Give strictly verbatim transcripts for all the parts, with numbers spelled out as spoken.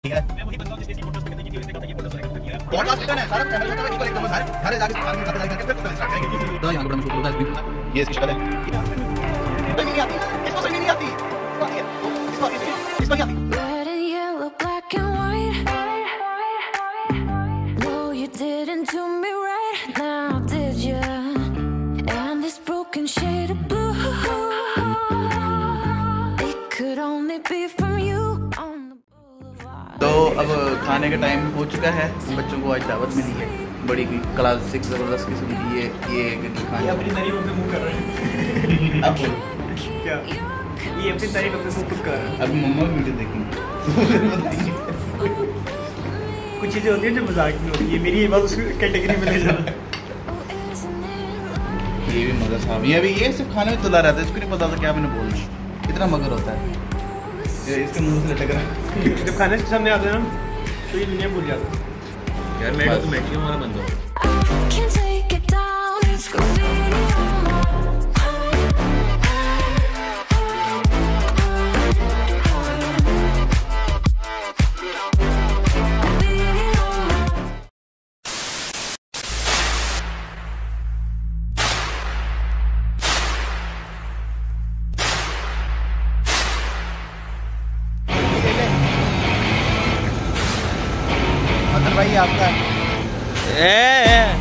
ठीक है मैं वही बंदा हूं जिसने इसकी फोटोज करने की थी, उसने कहा ये फोटोज सेलेक्ट करनी है बहुत बात है ना सारा कैमरा लगा के एकदम घर घर जाके सारा में करके फिर स्टार्ट करेंगे। तो यहां पर हम शूट होता है, ये इसकी शक्ल है, नहीं आती इसको सही नहीं आती, इसको आती है, इसको आती है, इसको नहीं आती। Red and yellow, black and white. No, you didn't do me right now, did you? And this broken shade of blue, it could only be from you on the boulevard. तो अब खाने का टाइम हो चुका है, बच्चों को आज दावत मिली है बड़ी की, क्लास सिक्स ज़बरदस्त किस्म की। ये ये खाने अपनी तारीफ अपने मुंह कर रहे हैं। अब बोलो क्या ये अपनी तारीफ अपने मुंह खुद कर रहे हैं। अब मम्मा वीडियो देखेंगे। कुछ चीज़ें होती हैं जो मजाक में होती है, मेरी ये बात उस कैटेगरी में ले जाना। ये भी मगर साहब ये अभी ये सिर्फ खाने में तुला रहता है, इसको नहीं पता था क्या मैंने बोलना, इतना मगर होता है ये इसके मुंह से लटक रहा। जब खाने के सामने आते हैं ना तो ये दुनिया भूल जाता है। यार मैं तो मैक्सिमम वाला बंदा हूँ। Can't take it down, it's graffiti on my भाई आपका ए, ए।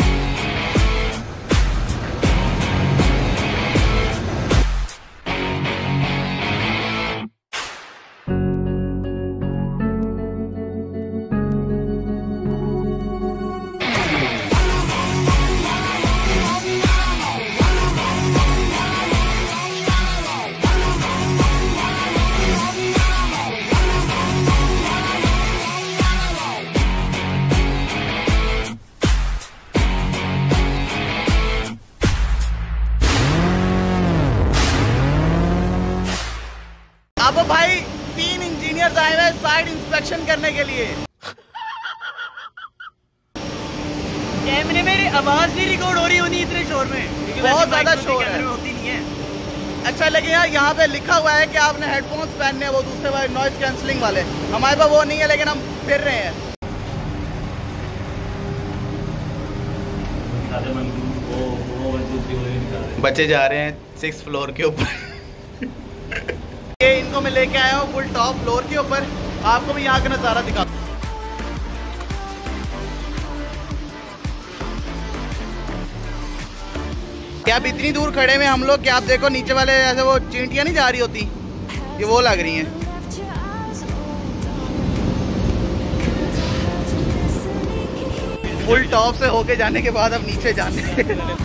अब भाई तीन इंजीनियर्स आए हुए साइड इंस्पेक्शन करने के लिए। कैमरे में आवाज नहीं रिकॉर्ड हो रही होनी इतने शोर में, बहुत ज्यादा शोर है, होती नहीं है। अच्छा लगे यार, यहाँ पे लिखा हुआ है कि आपने हेडफोन्स पहनने हैं, वो दूसरे वाले नॉइज कैंसलिंग वाले, हमारे पास वो नहीं है लेकिन हम फिर रहे हैं। बच्चे जा रहे हैं सिक्स फ्लोर के ऊपर। ये इनको मैं लेके आया हूँ फुल टॉप फ्लोर के ऊपर, आपको भी यहाँ का नज़ारा दिखा। क्या आप इतनी दूर खड़े में हम लोग, क्या आप देखो नीचे वाले ऐसे वो चींटियाँ नहीं जा रही होती, ये वो लग रही हैं। फुल टॉप से होके जाने के बाद अब नीचे जाने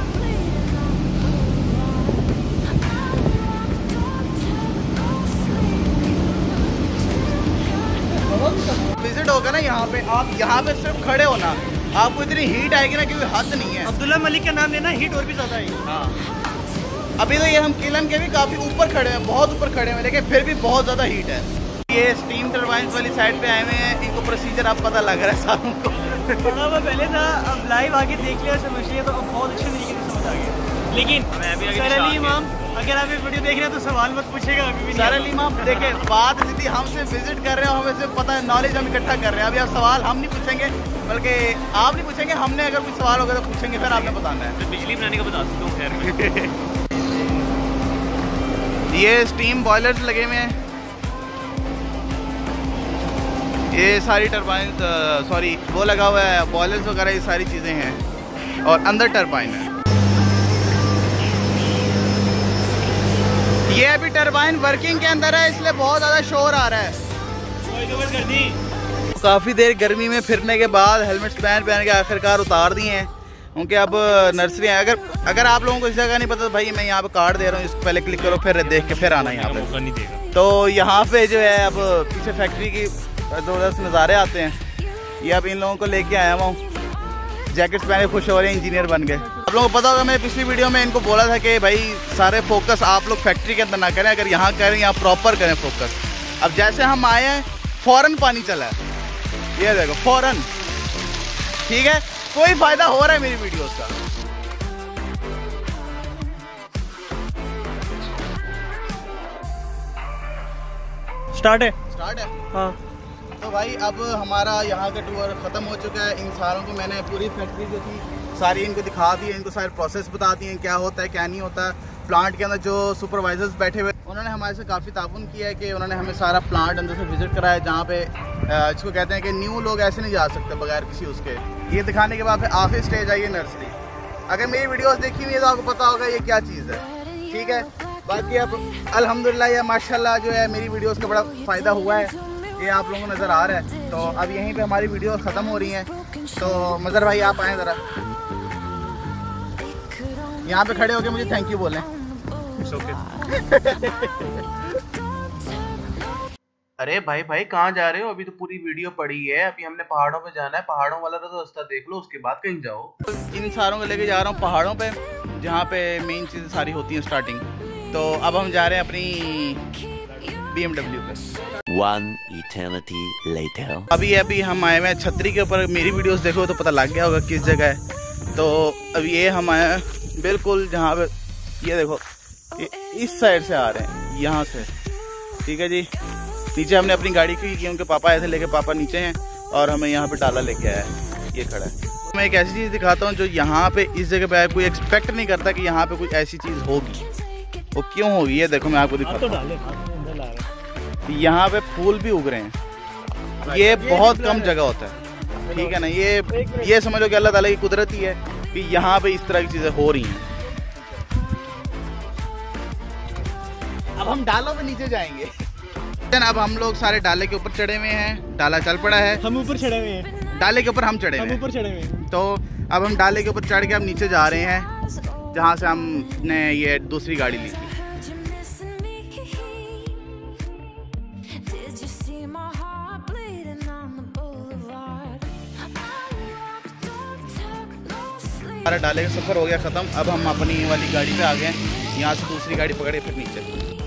विजिट होगा ना यहाँ पे, आप यहाँ पे सिर्फ खड़े होना, आपको इतनी हीट आएगी ना क्योंकि हद नहीं है। अब्दुल्ला मलिक का नाम लेना, हीट और भी ज्यादा आएगी। हाँ अभी तो ये हम किलन के भी काफी ऊपर खड़े हैं, बहुत ऊपर खड़े हैं, लेकिन फिर भी बहुत ज्यादा हीट है। ये स्टीम टरबाइन वाली साइड पे आए हुए हैं, इनको प्रोसीजर आप पता लग रहा है सारों को। थोड़ा वो पहले था, अब लाइव आके देख लिया, समझ लिया, तो अब बहुत अच्छे तरीके से समझ आ गया। लेकिन सर अली इमाम, अगर आप ये वीडियो देख रहे हैं तो सवाल मत पूछेगा अभी भी। सर अली इमाम देखे बात थी, हमसे विजिट कर रहे हो, हमें से पता है, नॉलेज हम इकट्ठा कर रहे हैं। अभी आप सवाल हम नहीं पूछेंगे, बल्कि आप नहीं पूछेंगे, हमने अगर कोई सवाल होगा तो पूछेंगे, फिर आपने बताना है। तो बिजली बनाने का बता सकता हूँ खैर। ये स्टीम बॉयलर्स लगे हुए हैं, ये सारी टरबाइन, सॉरी वो लगा हुआ है, बॉयलर्स वगैरह ये सारी चीज़ें हैं, और अंदर टरबाइन है। ये अभी टरबाइन वर्किंग के अंदर है, इसलिए बहुत ज़्यादा शोर आ रहा है। काफ़ी देर गर्मी में फिरने के बाद हेलमेट्स पहन पहन के आखिरकार उतार दिए हैं, क्योंकि अब नर्सरी है। अगर अगर आप लोगों को इस जगह नहीं पता तो भाई मैं यहाँ पे कार्ड दे रहा हूँ, इसको पहले क्लिक करो, फिर देख के फिर आना यहाँ पे। तो यहाँ पे जो है अब पीछे फैक्ट्री की ज़बरदस्त नज़ारे आते हैं। ये अब इन लोगों को लेके आया हुआ हूँ, जैकेट्स पहने खुश हो रहे हैं, इंजीनियर बन गए। आप लोगों को पता होगा मैं पिछली वीडियो में इनको बोला था कि भाई सारे फोकस आप लोग फैक्ट्री के अंदर ना करें, अगर यहाँ करें यहाँ प्रॉपर करें फोकस। अब जैसे हम आए हैं फौरन पानी चला है, ये देखो फौरन, ठीक है, कोई फायदा हो रहा है मेरी वीडियोस का। स्टार्ट है, स्टार्ट है। हाँ तो भाई अब हमारा यहाँ का टूर ख़त्म हो चुका है। इन सारों को मैंने पूरी फैक्ट्री जो थी सारी इनको दिखा दी है, इनको सारे प्रोसेस बता दिए हैं क्या होता है क्या नहीं होता। प्लांट के अंदर जो सुपरवाइजर्स बैठे हुए उन्होंने हमारे से काफ़ी ताउन किया है कि उन्होंने हमें सारा प्लांट अंदर से विज़िट कराया, जहाँ पे इसको कहते हैं कि न्यू लोग ऐसे नहीं जा सकते बगैर किसी उसके। ये दिखाने के बाद फिर आखिरी स्टेज आई है नर्सरी। अगर मेरी वीडियोस देखी हुई है तो आपको पता होगा ये क्या चीज़ है, ठीक है। बाकी अब अल्हम्दुलिल्लाह या माशाल्लाह जो है मेरी वीडियोस का बड़ा फ़ायदा हुआ है, ये आप लोगों को नज़र आ रहा है। तो अब यहीं पे हमारी वीडियो ख़त्म हो रही हैं। तो मज़र भाई आप आएँ ज़रा यहाँ पे खड़े होके मुझे थैंक यू बोलें। अरे भाई भाई कहाँ जा रहे हो? अभी तो पूरी वीडियो पड़ी है, अभी हमने पहाड़ों पे जाना है। पहाड़ों वाला तो रास्ता देख लो, उसके बाद कहीं जाओ। इन सारों को लेके जा रहा हूँ पहाड़ों पे, जहाँ पे मेन चीज़ें सारी होती हैं स्टार्टिंग। तो अब हम जा रहे हैं अपनी बी एम डब्ल्यू पे। One eternity later. अभी अभी हम आए हुए हैं छतरी के ऊपर। मेरी वीडियोस देखो तो पता लग गया होगा किस जगह है। तो अब ये हम आए हैं बिल्कुल जहाँ पे, ये देखो ये इस साइड से आ रहे हैं यहाँ से, ठीक है जी। नीचे हमने अपनी गाड़ी की, की उनके पापा आए थे लेके, पापा नीचे हैं और हमें यहाँ पे डाला लेके आया है, ये खड़ा है। मैं एक ऐसी चीज़ दिखाता हूँ जो यहाँ पे इस जगह पे कोई एक्सपेक्ट नहीं करता कि यहाँ पे कोई ऐसी चीज़ होगी। वो क्यों होगी ये देखो मैं आपको दिखाता हूँ। यहाँ पे फूल भी उग रहे हैं, ये बहुत कम जगह होता है, ठीक है ना। ये ये समझ लो कि अल्लाह ताला की कुदरत ही है कि यहाँ पे इस तरह की चीज़ें हो रही हैं। अब हम डालों पे नीचे जाएंगे। अब हम लोग सारे डाले के ऊपर चढ़े हुए हैं, डाला चल पड़ा है, हम ऊपर चढ़े हुए हैं, डाले के ऊपर हम चढ़े हम हुए ऊपर चढ़े हुए हैं। तो अब हम डाले के ऊपर चढ़ के अब नीचे जा रहे हैं, जहाँ से हमने ये दूसरी गाड़ी ली थी। हमारा डाले का सफ़र हो गया ख़त्म। अब हम अपनी वाली गाड़ी पे आ गए हैं, यहाँ से दूसरी गाड़ी पकड़े फिर नीचे।